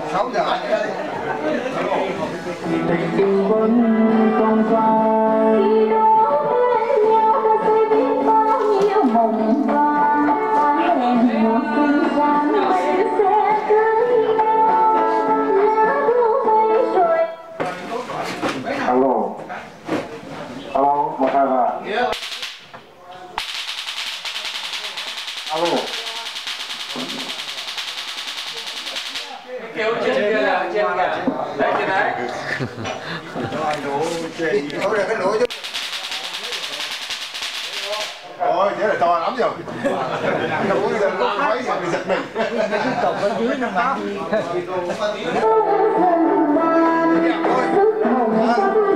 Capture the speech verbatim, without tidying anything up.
sáu giờ. Tình vẫn không phai, khi đó bên nhau ta sẽ biết bao nhiêu mộng vàng. Hẹn một tình sáng mình sẽ cưới nhau, lá thu bay rồi. Alo, alo, một hai ba. Alo. Kêu trên kia là trên kìa. Đấy trên đấy. Thôi là cái lỗ chứ. Ôi, thế là to lắm rồi. Không có giờ có mấy giờ bị giật mình. Cái cọc ở dưới nó mà đi. Ôi,